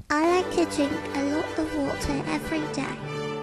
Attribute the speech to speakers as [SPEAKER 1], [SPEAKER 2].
[SPEAKER 1] I like to drink a lot of water every day.